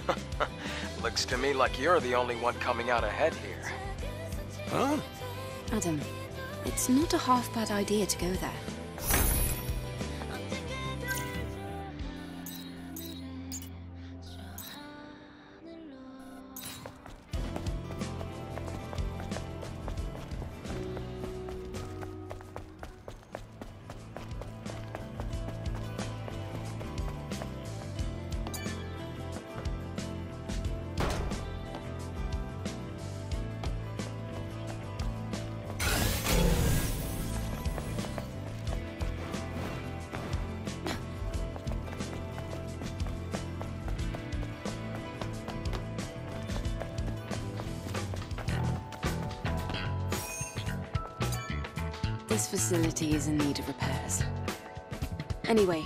Looks to me like you're the only one coming out ahead here. Huh? Adam, it's not a half bad idea to go there. This facility is in need of repairs. Anyway.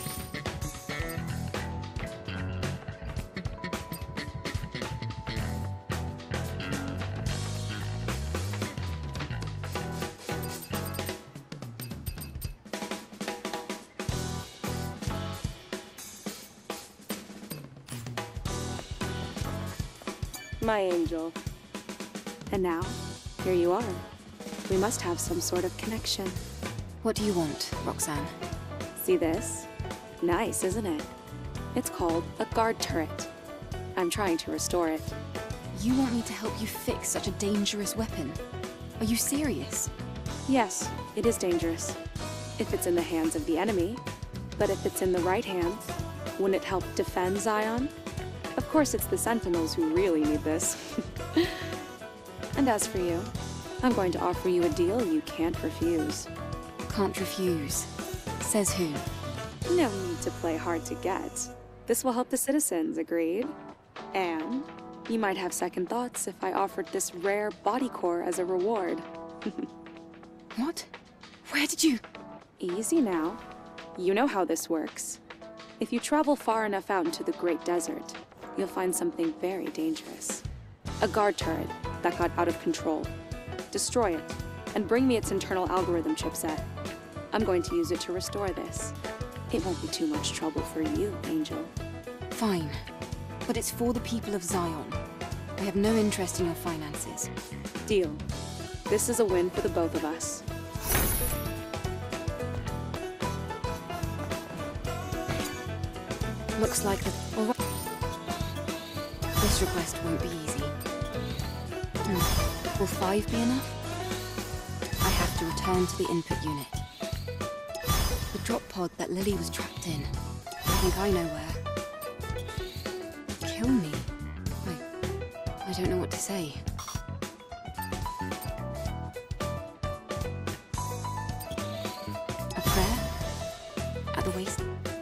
My angel. And now, here you are. We must have some sort of connection. What do you want, Roxanne? See this? Nice, isn't it? It's called a guard turret. I'm trying to restore it. You want me to help you fix such a dangerous weapon? Are you serious? Yes, it is dangerous. If it's in the hands of the enemy. But if it's in the right hands, wouldn't it help defend Zion? Of course it's the Sentinels who really need this. And as for you, I'm going to offer you a deal you can't refuse. Can't refuse. Says who? No need to play hard to get. This will help the citizens, agreed? And you might have second thoughts if I offered this rare body core as a reward. What? Where did you... Easy now. You know how this works. If you travel far enough out into the Great Desert, you'll find something very dangerous. A guard turret that got out of control. Destroy it, and bring me its internal algorithm chipset. I'm going to use it to restore this. It won't be too much trouble for you, Angel. Fine. But it's for the people of Zion. I have no interest in your finances. Deal. This is a win for the both of us. Looks like the... Well, this request won't be easy. Will 5 be enough? I have to return to the input unit. The drop pod that Lily was trapped in. I think I know where. Kill me? I don't know what to say. A prayer? At the waist?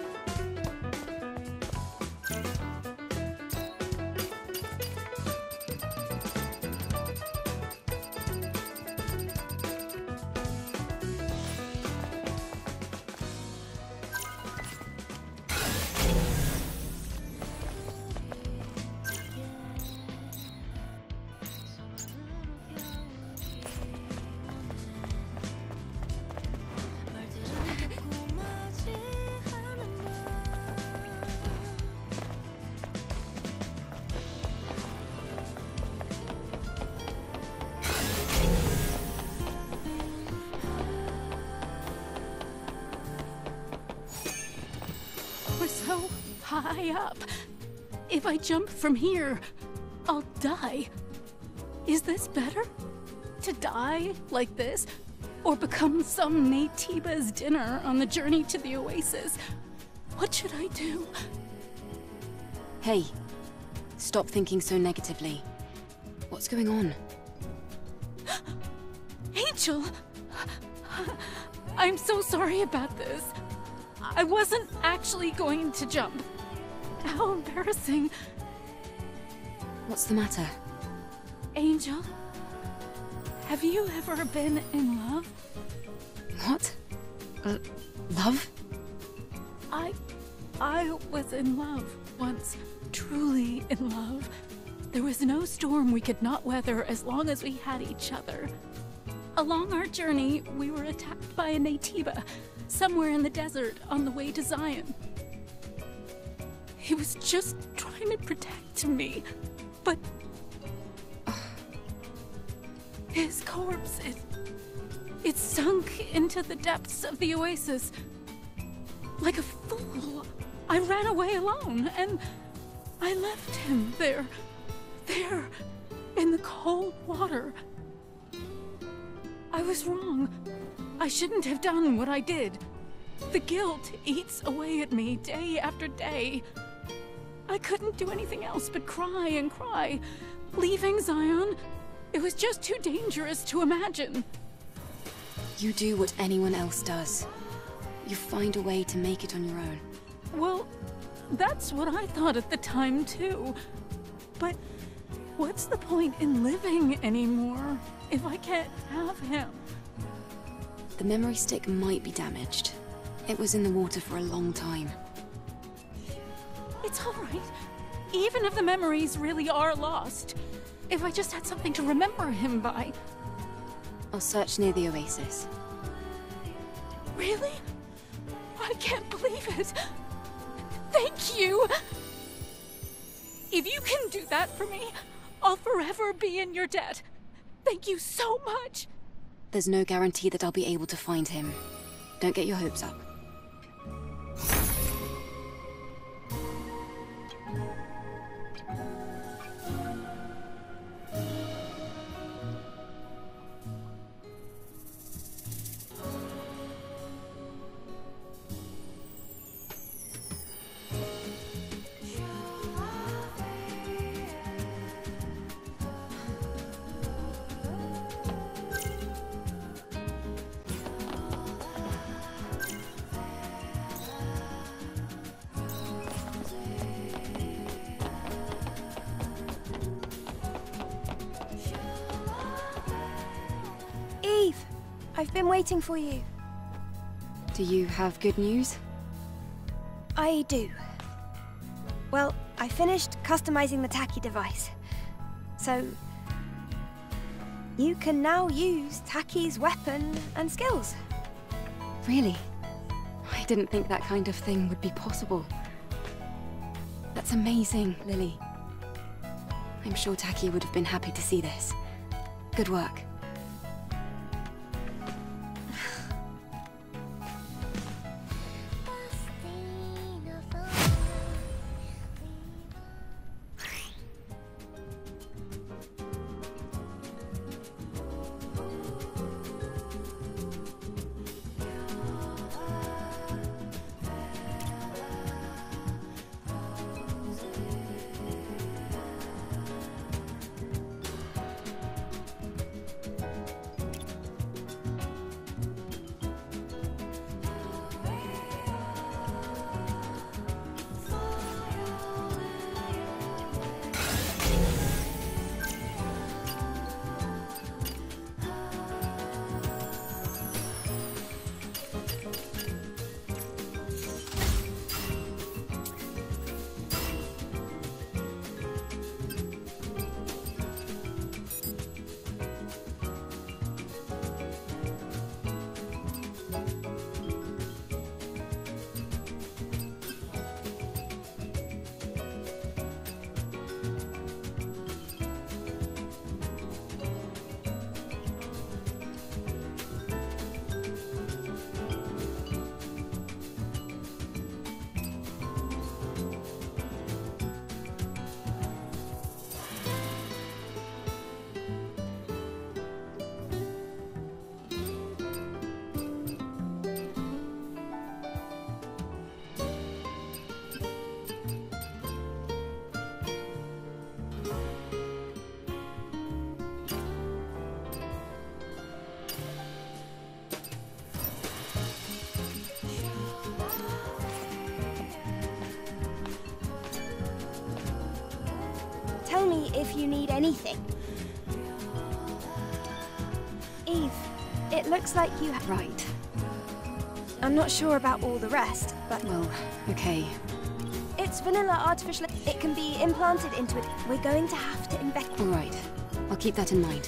We're so high up. If I jump from here, I'll die. Is this better? To die like this? Or become some Naytiba's dinner on the journey to the oasis? What should I do? Hey, stop thinking so negatively. What's going on? Angel! I'm so sorry about this. I wasn't actually going to jump. How embarrassing. What's the matter? Angel, have you ever been in love? What? Love? I was in love once. Truly in love. There was no storm we could not weather as long as we had each other. Along our journey, we were attacked by a Naytiba, somewhere in the desert on the way to Zion. He was just trying trying to protect me. But his corpse, it sunk into the depths of the oasis. Like a fool, I ran away alone, and I left him there, in the cold water. I was wrong. I shouldn't have done what I did. The guilt eats away at me day after day. I couldn't do anything else but cry and cry. Leaving Zion, it was just too dangerous to imagine. You do what anyone else does. You find a way to make it on your own. Well, that's what I thought at the time, too. But what's the point in living anymore if I can't have him? The memory stick might be damaged. It was in the water for a long time. It's all right. Even if the memories really are lost. If I just had something to remember him by. I'll search near the oasis. Really? I can't believe it. Thank you. If you can do that for me, I'll forever be in your debt. Thank you so much. There's no guarantee that I'll be able to find him. Don't get your hopes up. Eve! I've been waiting for you. Do you have good news? I do. Well, I finished customizing the Taki device. So... you can now use Taki's weapon and skills. Really? I didn't think that kind of thing would be possible. That's amazing, Lily. I'm sure Taki would have been happy to see this. Good work. Tell me if you need anything. Eve, it looks like you have... Right. I'm not sure about all the rest, but... Well, okay. it's vanilla artificial... It can be implanted into it. We're going to have to invest... All right. I'll keep that in mind.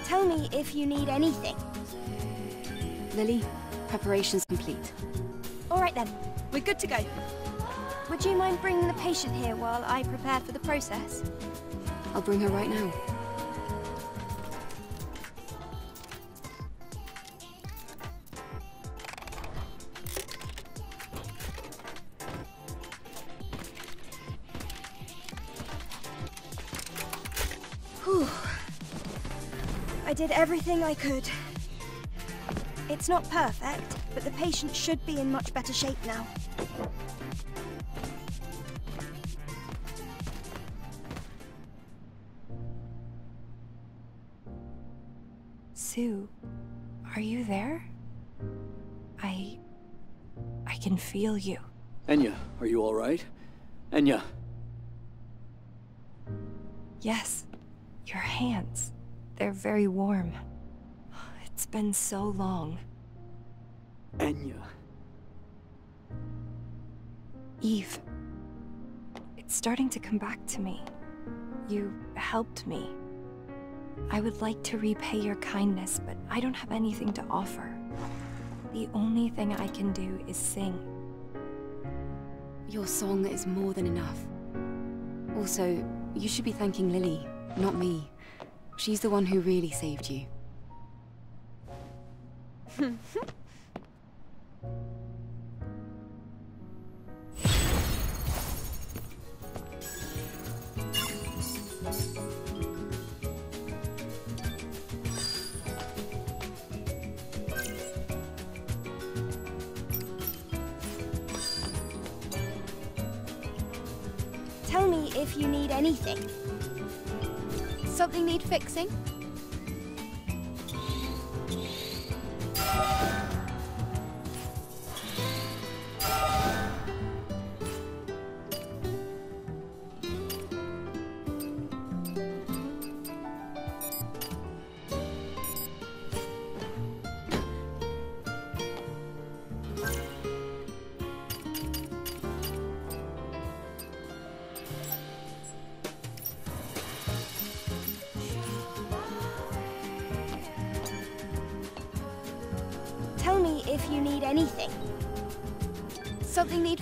Tell me if you need anything. Lily, preparations complete. All right then, we're good to go. Would you mind bringing the patient here while I prepare for the process? I'll bring her right now. Whew. I did everything I could. It's not perfect, but the patient should be in much better shape now. Sue, are you there? I can feel you. Enya, are you all right? Enya! Yes, your hands. They're very warm. It's been so long. Enya. Eve, it's starting to come back to me. You helped me. I would like to repay your kindness, but I don't have anything to offer. The only thing I can do is sing. Your song is more than enough. Also, you should be thanking Lily, not me. She's the one who really saved you. Tell me if you need anything. Something need fixing? Tell me if you need anything. Something need...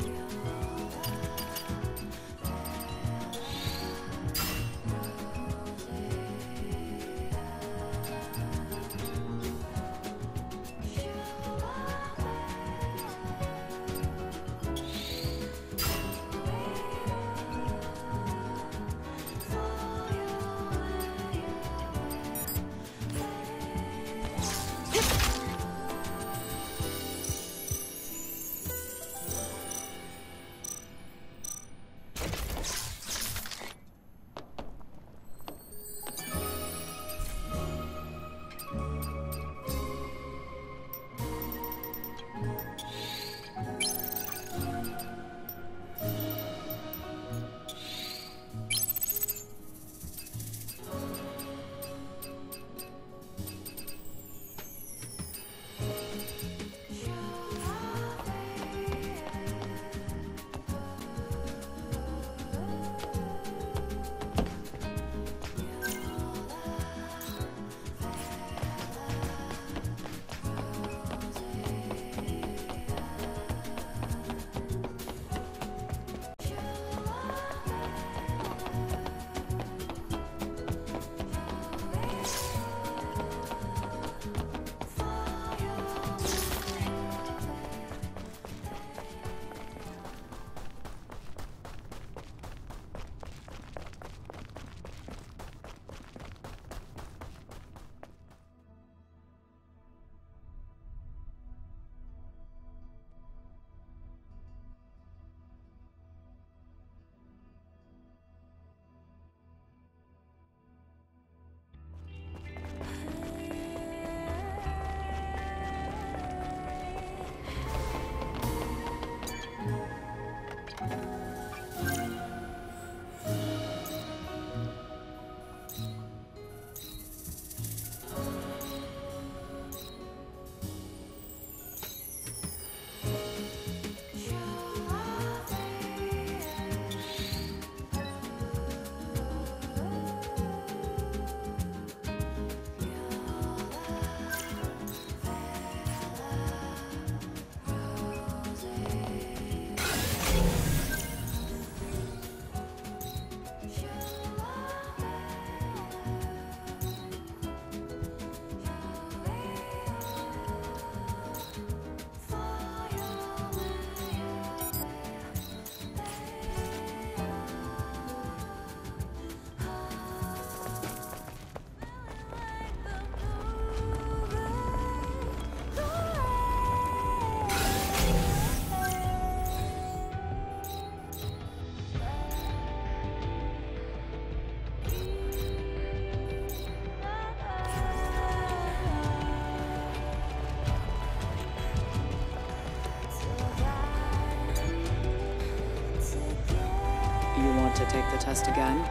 take the test again.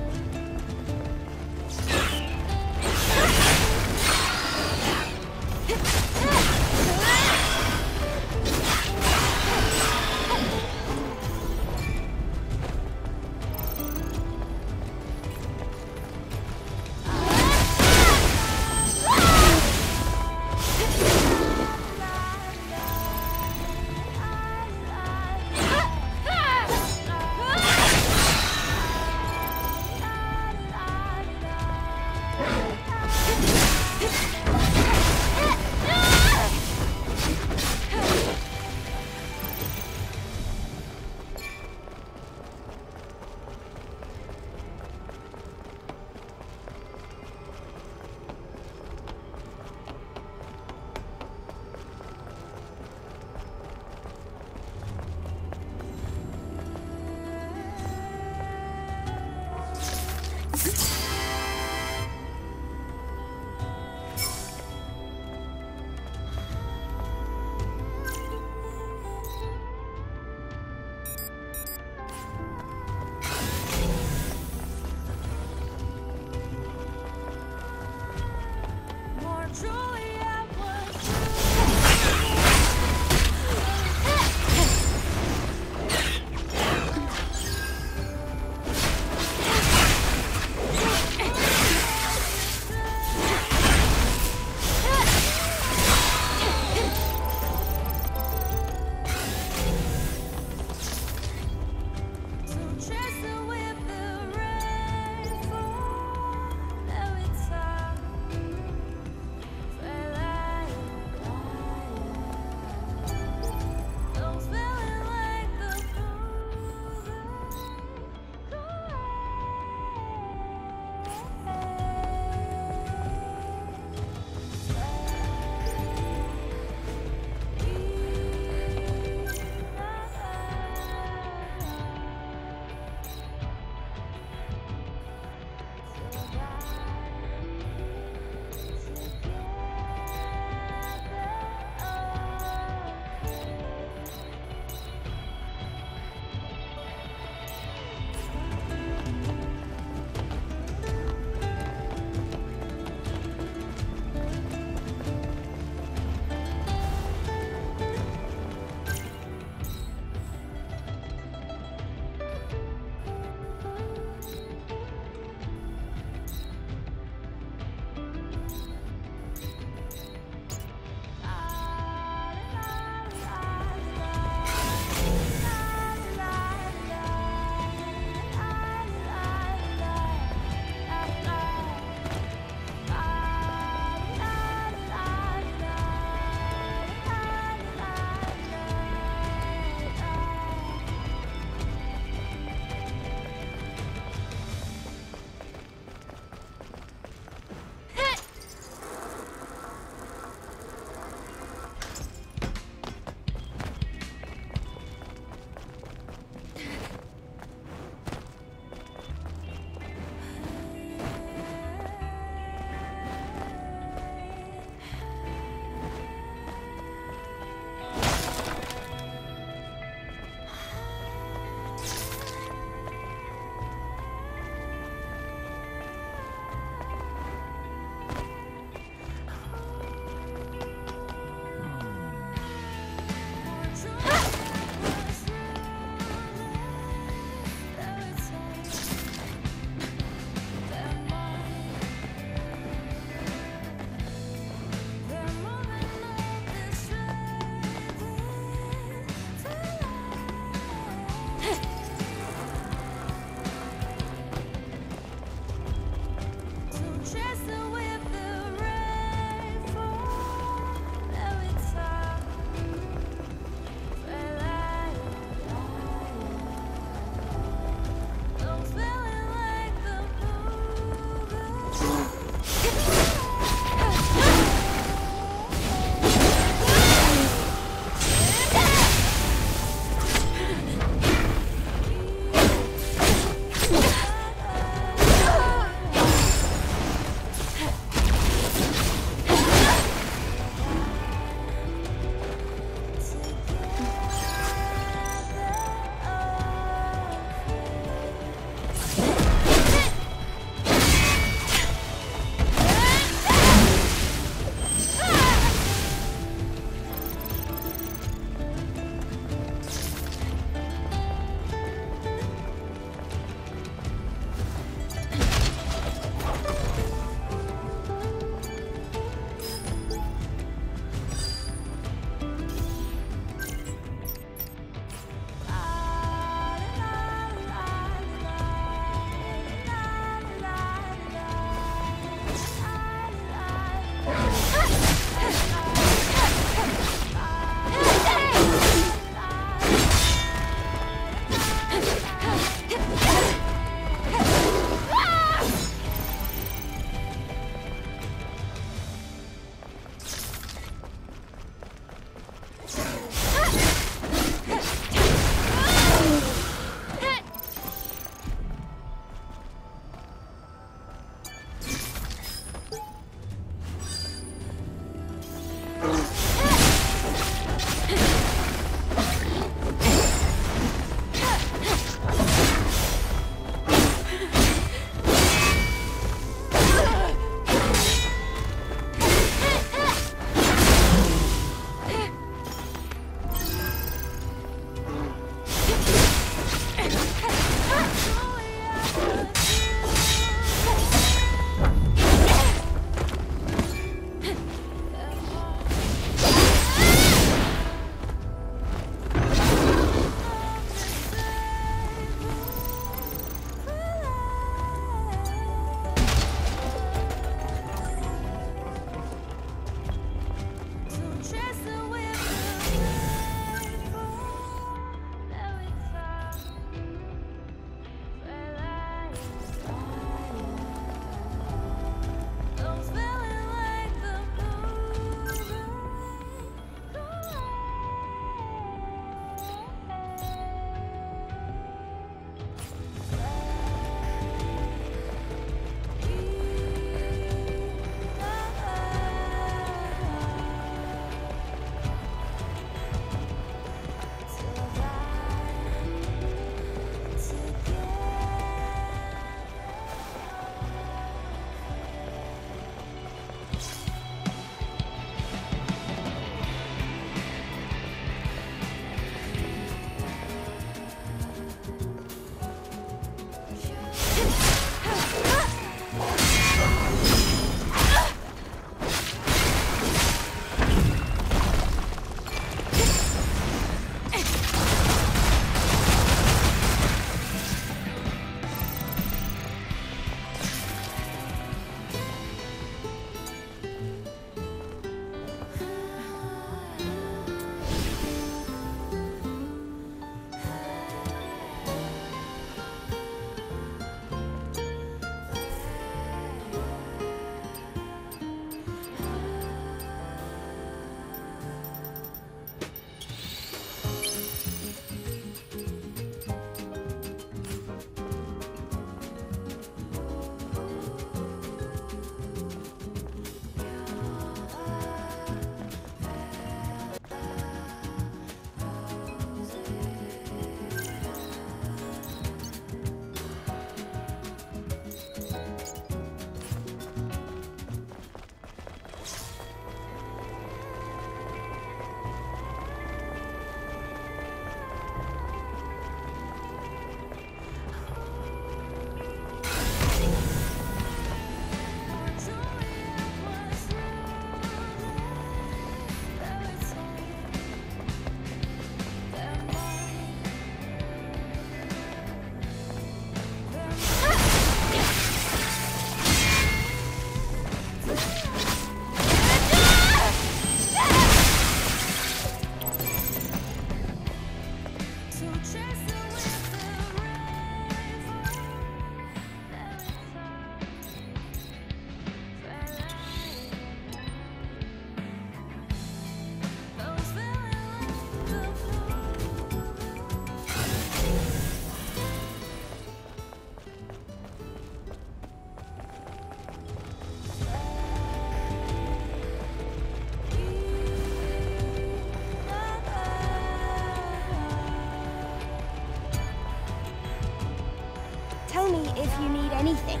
anything.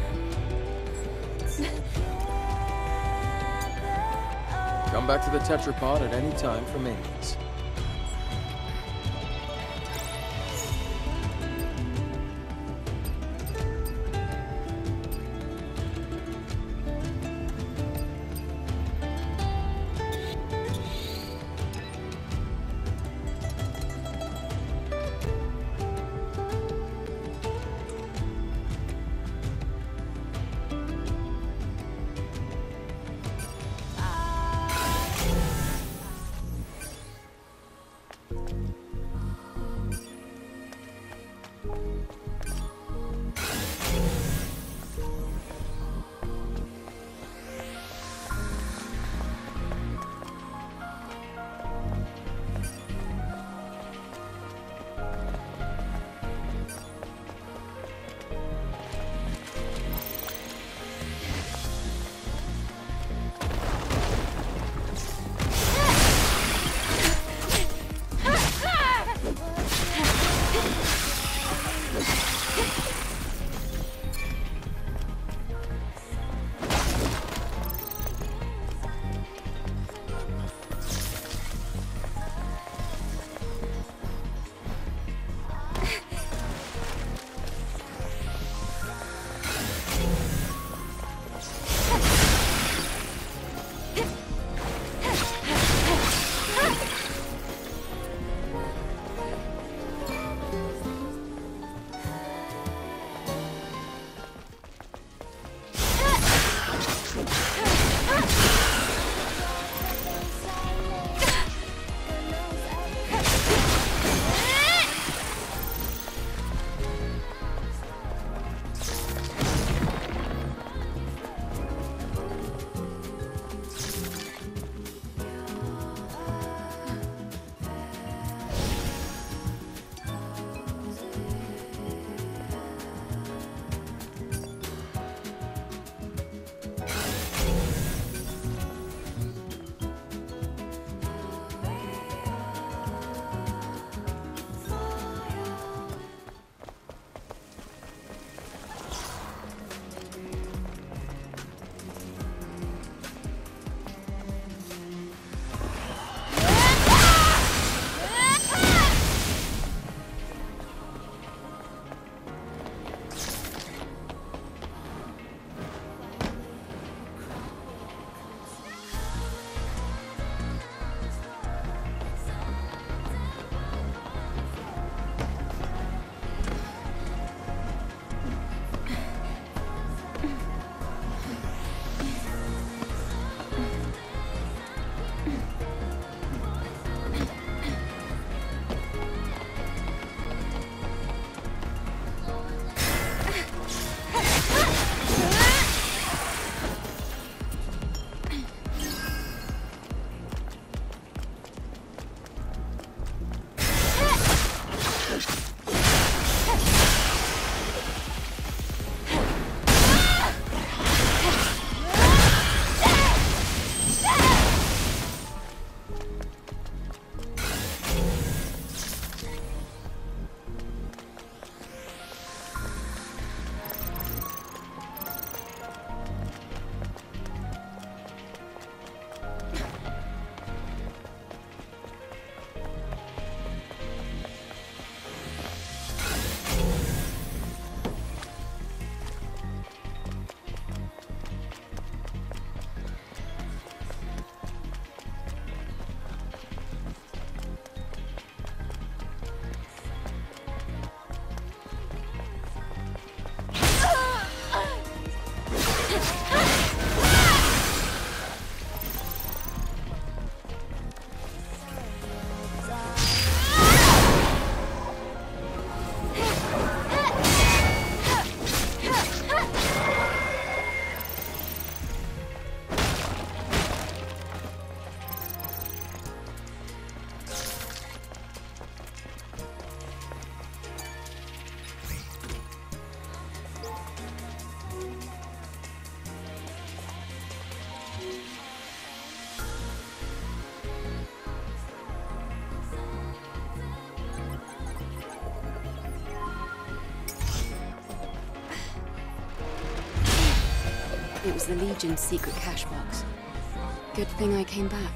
Come back to the tetrapod at any time for maintenance. It was the Legion's secret cash box. Good thing I came back.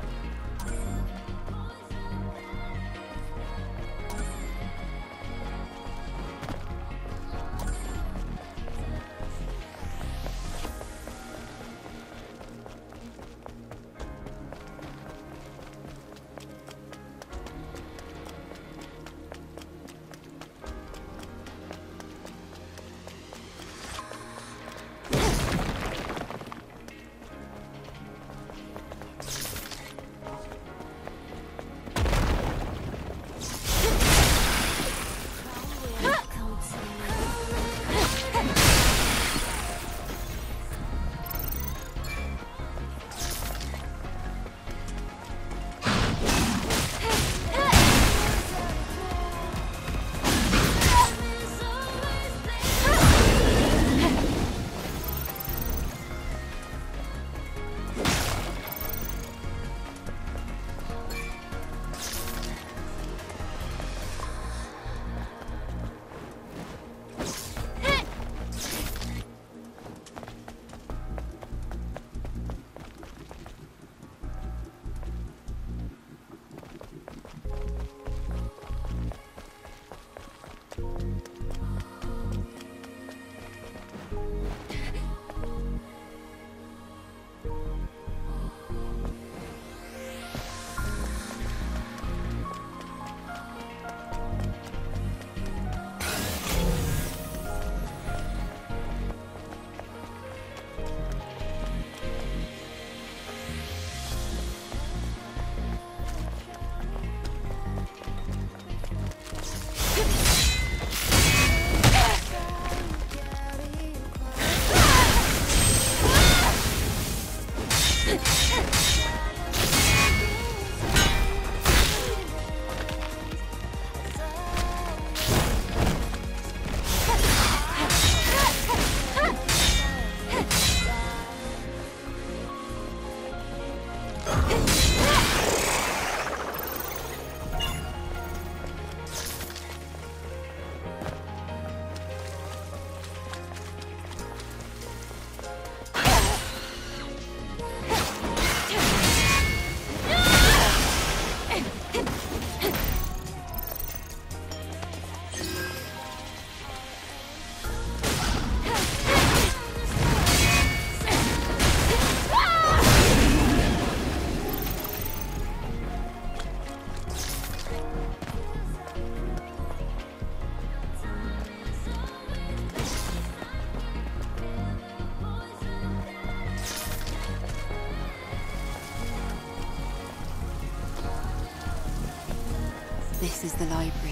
This is the library.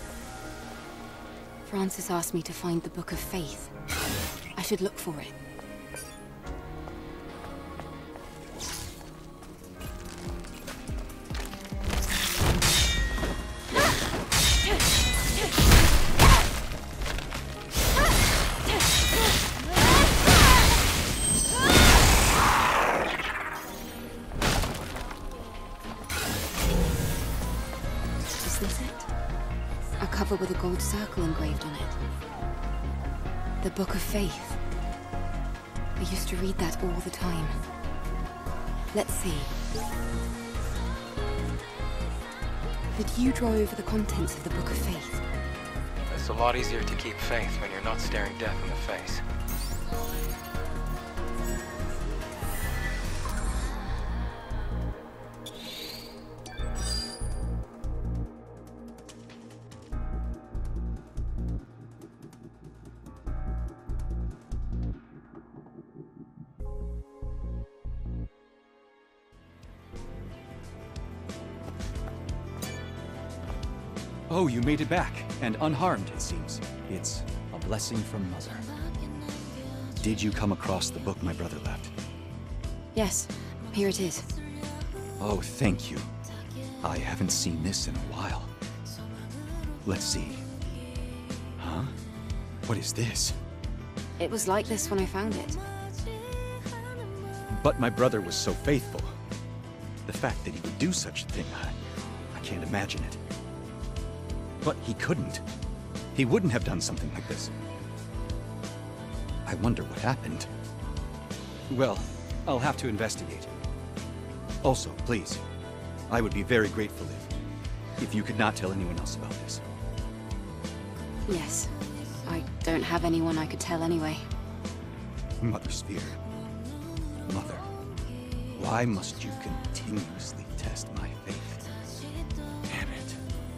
Francis asked me to find the Book of Faith. I should look for it. With a gold circle engraved on it. The Book of Faith. I used to read that all the time. Let's see. Did you draw over the contents of the Book of Faith? It's a lot easier to keep faith when you're not staring death in the face. Oh, you made it back, and unharmed, it seems. It's a blessing from Mother. Did you come across the book my brother left? Yes, here it is. Oh, thank you. I haven't seen this in a while. Let's see. Huh? What is this? It was like this when I found it. But my brother was so faithful. The fact that he would do such a thing, I can't imagine it. But he couldn't. He wouldn't have done something like this. I wonder what happened. Well, I'll have to investigate. Also, please, I would be very grateful if you could not tell anyone else about this. Yes. I don't have anyone I could tell anyway. Mother Sphere. Mother, why must you continuously test my faith? Damn it.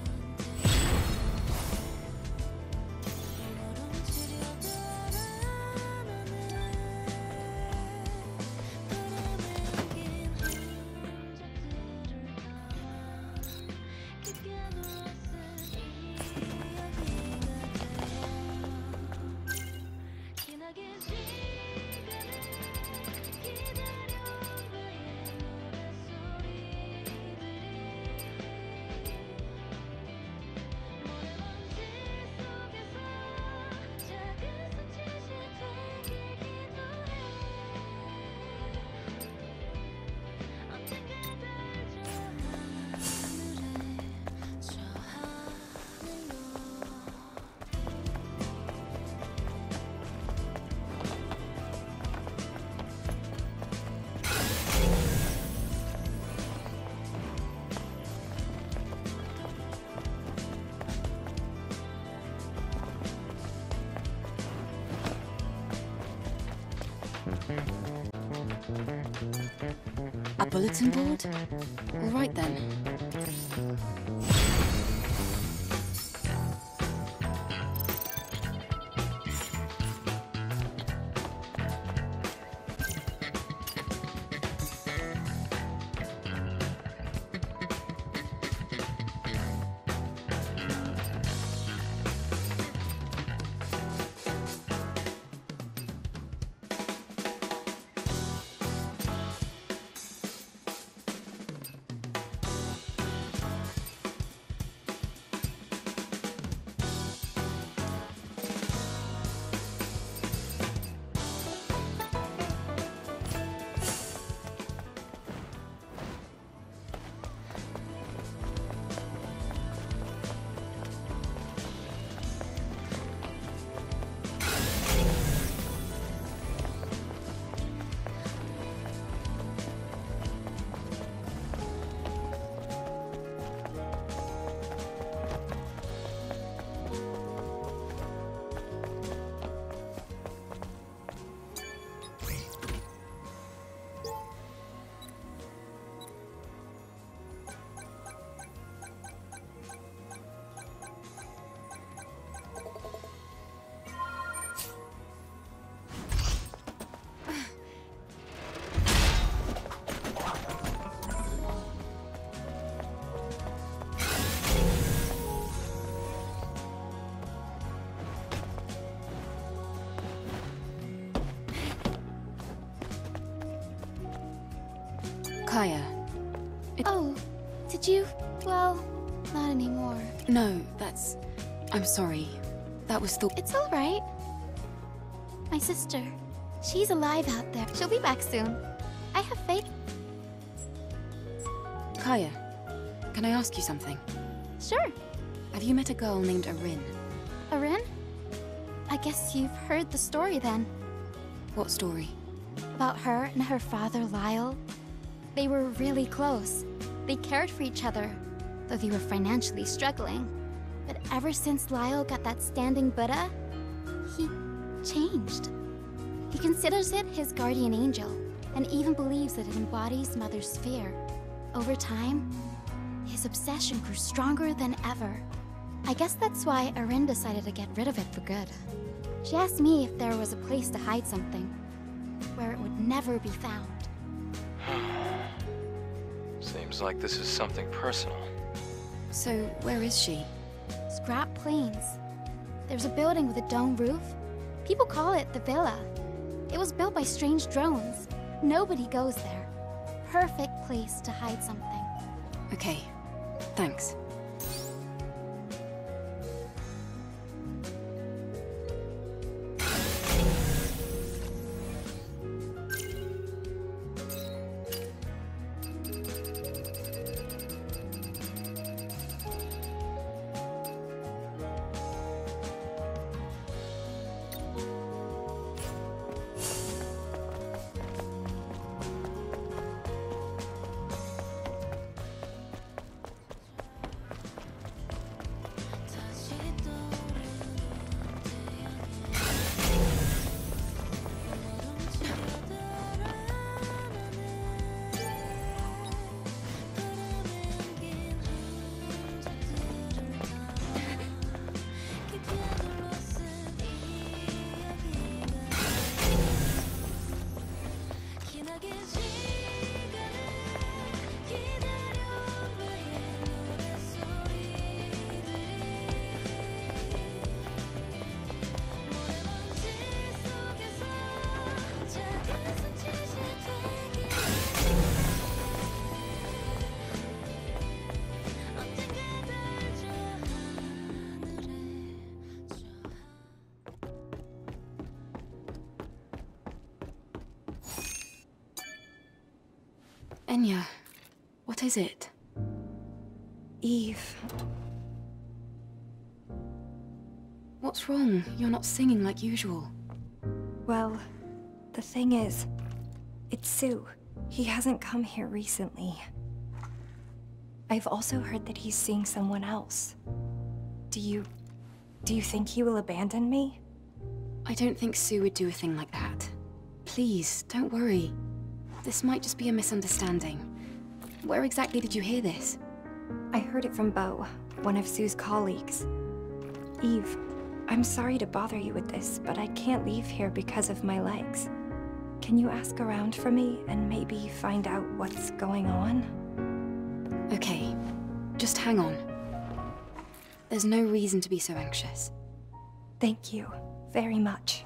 A bulletin board? All right then. Kaya. Oh, did you? Well, not anymore. No, that's... I'm sorry. That was the... It's all right. My sister, she's alive out there. She'll be back soon. I have faith. Kaya, can I ask you something? Sure. Have you met a girl named Arin? Arin? I guess you've heard the story then. What story? About her and her father, Lyle. They were really close. They cared for each other, though they were financially struggling. But ever since Lyle got that standing Buddha, he changed. He considers it his guardian angel, and even believes that it embodies Mother Sphere. Over time, his obsession grew stronger than ever. I guess that's why Arin decided to get rid of it for good. She asked me if there was a place to hide something, where it would never be found. Seems like this is something personal. So, where is she? Scrap Plains. There's a building with a dome roof. People call it the Villa. It was built by strange drones. Nobody goes there. Perfect place to hide something. Okay, thanks. Enya, what is it? Eve. What's wrong? You're not singing like usual. Well, the thing is, it's Sue. He hasn't come here recently. I've also heard that he's seeing someone else. Do you think he will abandon me? I don't think Sue would do a thing like that. Please, don't worry. This might just be a misunderstanding. Where exactly did you hear this? I heard it from Beau, one of Sue's colleagues. Eve, I'm sorry to bother you with this, but I can't leave here because of my legs. Can you ask around for me and maybe find out what's going on? Okay, just hang on. There's no reason to be so anxious. Thank you very much.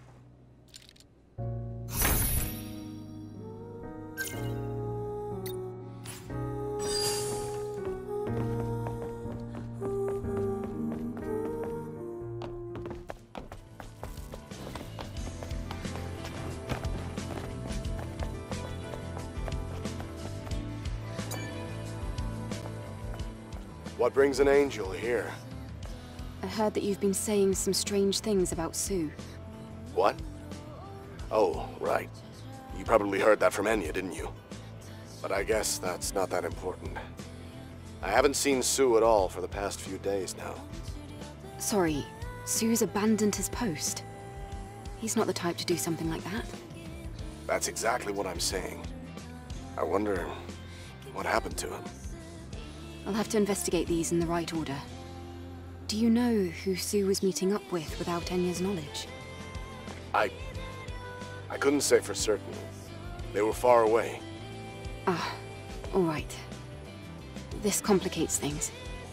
What brings an angel here? I heard that you've been saying some strange things about Sue. What? Oh, right. You probably heard that from Enya, didn't you? But I guess that's not that important. I haven't seen Sue at all for the past few days now. Sorry, Sue's abandoned his post. He's not the type to do something like that. That's exactly what I'm saying. I wonder what happened to him. I'll have to investigate these in the right order. Do you know who Sue was meeting up with without Enya's knowledge? I couldn't say for certain. They were far away. Ah, all right. This complicates things.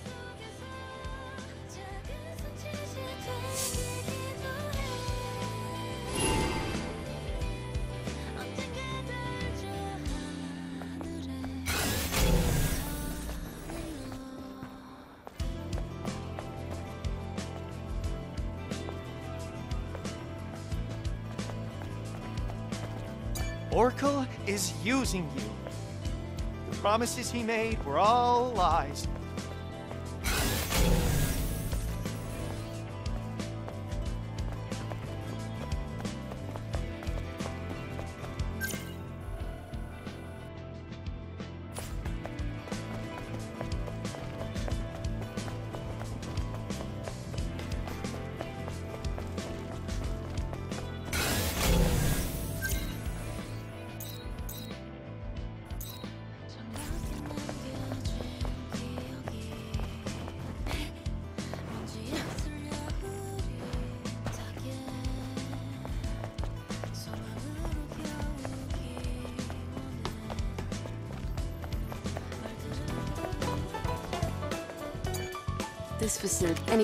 Oracle is using you. The promises he made were all lies. This facility. Any.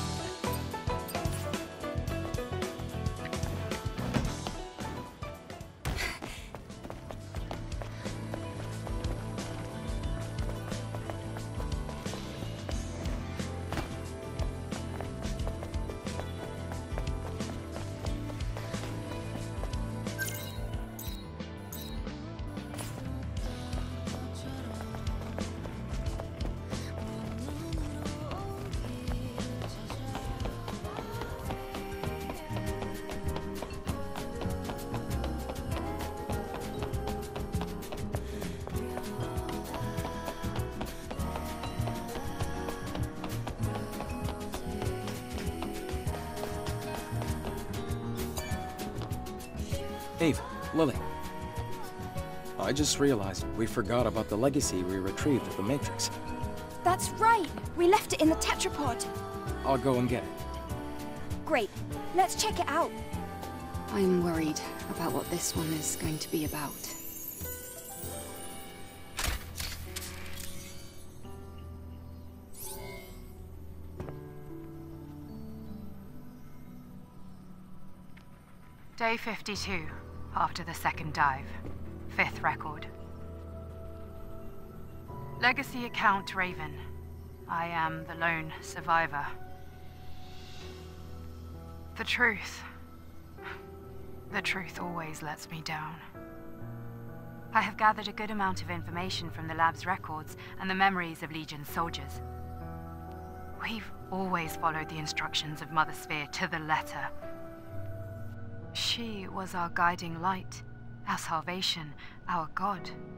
Eve, Lily. I just realized we forgot about the legacy we retrieved at the Matrix. That's right! We left it in the tetrapod. I'll go and get it. Great. Let's check it out. I'm worried about what this one is going to be about. Day 52, after the second dive. 5th record. Legacy account Raven. I am the lone survivor. The truth always lets me down. I have gathered a good amount of information from the lab's records and the memories of Legion's soldiers. We've always followed the instructions of Mother Sphere to the letter. She was our guiding light, our salvation, our god.